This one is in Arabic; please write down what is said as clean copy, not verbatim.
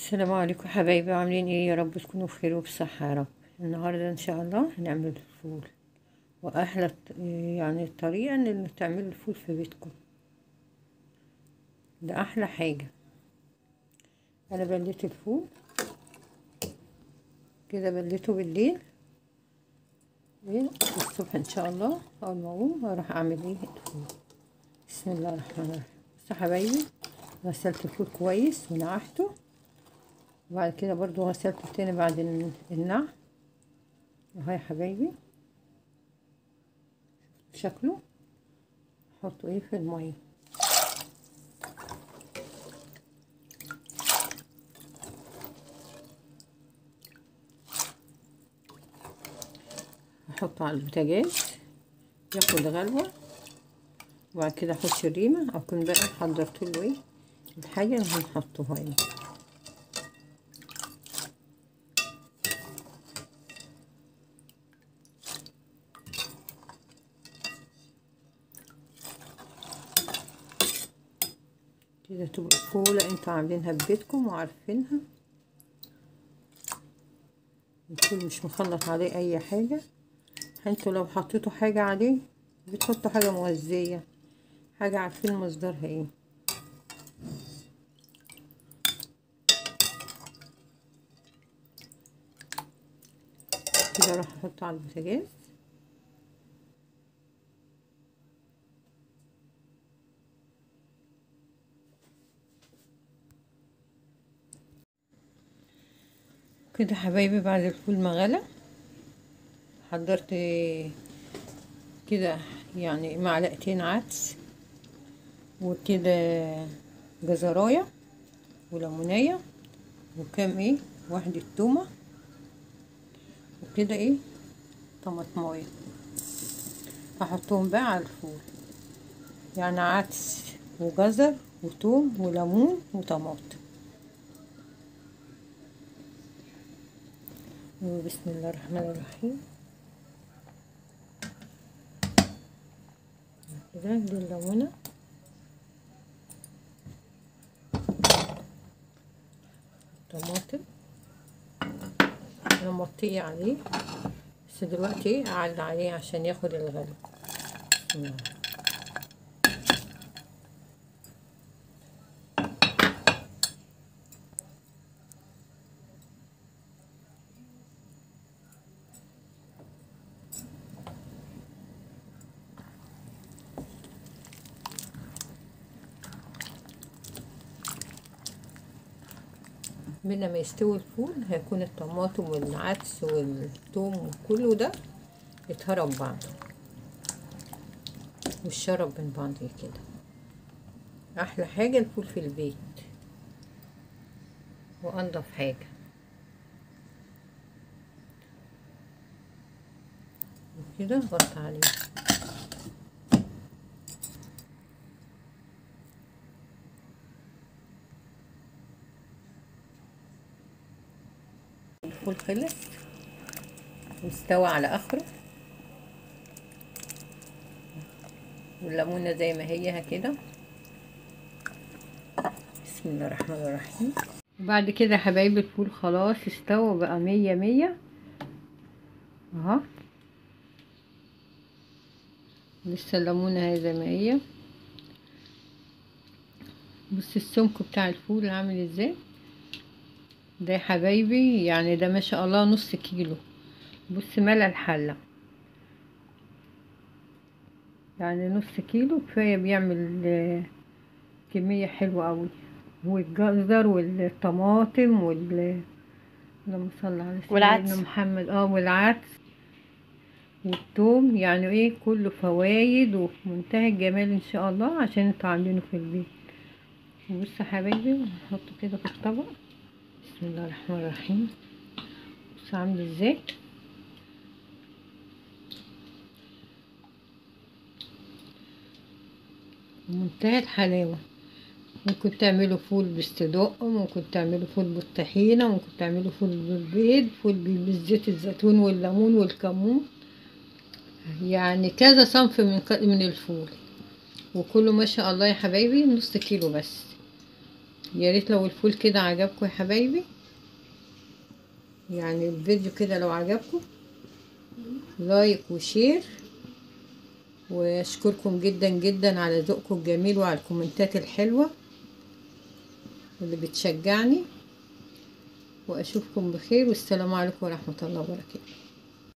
السلام عليكم حبايبي، عاملين ايه؟ يا رب تكونوا بخير وبصحة يا رب. النهارده ان شاء الله هنعمل الفول، واحلى يعني الطريقة ان تعملوا الفول في بيتكم، ده احلى حاجة. انا بليت الفول كده، بليته بالليل الصبح ان شاء الله اول ما اقوم اروح اعمل ايه الفول. بسم الله الرحمن الرحيم. بصوا حبايبي، غسلت الفول كويس ونعحته، وبعد كده برضو غسلته تاني بعد النعم اهو يا حبايبي. شكله احطه ايه في الميه، احطه على البوتاجاز ياخد غلوه، وبعد كده احط الريمه. اكون بقى حضرت له ايه الحاجه اللي هنحطها هنا. كده تبقى فوله انتوا عاملينها ببيتكم وعارفينها، الفول مش مخلط عليه اي حاجه. انتوا لو حطيتوا حاجه عليه بتحطوا حاجه مغذيه، حاجه عارفين مصدرها ايه. كده اروح احطه على البوتاجاز. كده حبايبي بعد الفول ما غلى حضرت كده يعني معلقتين عدس، وكده جزرايه وليمونيه، وكام ايه واحدة تومة، وكده ايه طماطمايه. هحطهم بقى على الفول، يعني عدس وجزر وتوم وليمون وطماطم. بسم الله الرحمن الرحيم. كده دي الليمونة، طماطم انا مغطيه عليه، بس دلوقتي اعلى عليه عشان ياخد الغلو. من ما يستوي الفول هيكون الطماطم والعدس والثوم وكله ده يتهرب بعضه والشرب من بعض كده. احلى حاجه الفول في البيت وانضف حاجه. كده غطي عليه. الفول خلص واستوى على اخره، والليمونه زي ما هي كده. بسم الله الرحمن الرحيم. وبعد كده يا حبايبي الفول خلاص استوى بقى 100 اهو. لسه الليمونه اهي زي ما هي. بص السمك بتاع الفول عامل ازاي ده يا حبايبي، يعني ده ما شاء الله نص كيلو. بص ملا الحله، يعني نص كيلو كفايه، بيعمل كميه حلوه قوي. والجزر والطماطم اللهم صل على سيدنا محمد والعدس والثوم، يعني ايه كله فوايد وفي منتهى الجمال ان شاء الله عشان انتوا عاملينه في البيت. بصوا يا حبايبي نحطه كده في الطبق. بسم الله الرحمن الرحيم. بصوا عامل ازاي، منتهى الحلاوه. ممكن تعملوا فول بالصدق، ممكن تعملوا فول بالطحينه، ممكن تعملوا فول بالبيض، فول بالزيت الزيتون والليمون والكمون، يعني كذا صنف من الفول. وكله ما شاء الله يا حبايبي نص كيلو بس. يا ريت لو الفول كده عجبكم يا حبايبي، يعني الفيديو كده لو عجبكم لايك وشير، واشكركم جدا جدا على ذوقكم الجميل وعلى الكومنتات الحلوة اللي بتشجعني، واشوفكم بخير، والسلام عليكم ورحمة الله وبركاته.